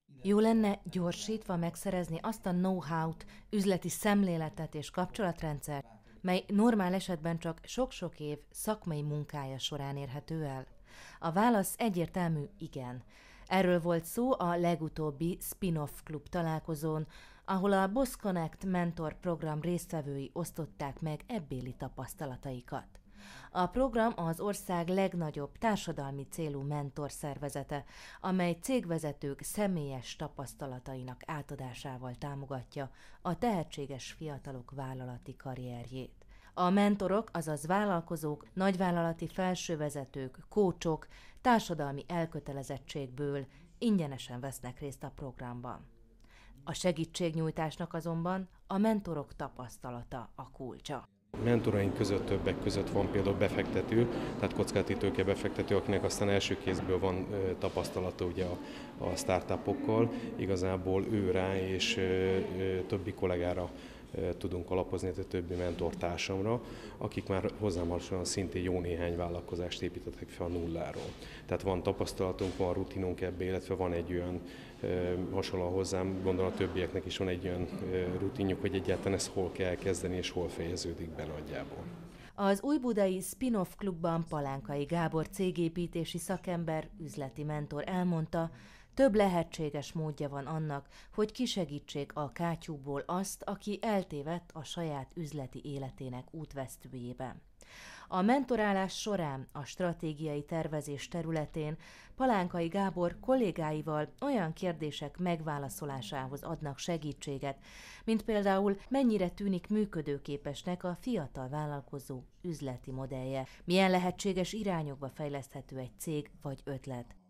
Jó lenne gyorsítva megszerezni azt a know-how-t, üzleti szemléletet és kapcsolatrendszert, mely normál esetben csak sok-sok év szakmai munkája során érhető el? A válasz egyértelmű igen. Erről volt szó a legutóbbi Spin-off Klub találkozón, ahol a Boss Connect Mentor program résztvevői osztották meg ebbéli tapasztalataikat. A program az ország legnagyobb társadalmi célú mentorszervezete, amely cégvezetők személyes tapasztalatainak átadásával támogatja a tehetséges fiatalok vállalati karrierjét. A mentorok, azaz vállalkozók, nagyvállalati felsővezetők, kócsok társadalmi elkötelezettségből ingyenesen vesznek részt a programban. A segítségnyújtásnak azonban a mentorok tapasztalata a kulcsa. Mentoraink között többek között van például befektető, tehát kockázati tőke befektető, akinek aztán első kézből van tapasztalata ugye a startupokkal, igazából ő rá és többi kollégára tudunk alapozni, a többi mentortársamra, akik már hozzám hasonlóan szintén jó néhány vállalkozást építettek fel a nulláról. Tehát van tapasztalatunk, van rutinunk ebbe, illetve van egy olyan hasonlóan hozzám, gondolom a többieknek is van egy olyan rutinjuk, hogy egyáltalán ezt hol kell kezdeni és hol fejeződik be nagyjából. Az újbudai Spin-off Klubban Palánkai Gábor cégépítési szakember, üzleti mentor elmondta, több lehetséges módja van annak, hogy kisegítsék a kátyúból azt, aki eltévedt a saját üzleti életének útvesztőjében. A mentorálás során a stratégiai tervezés területén Palánkai Gábor kollégáival olyan kérdések megválaszolásához adnak segítséget, mint például mennyire tűnik működőképesnek a fiatal vállalkozó üzleti modellje, milyen lehetséges irányokba fejleszthető egy cég vagy ötlet.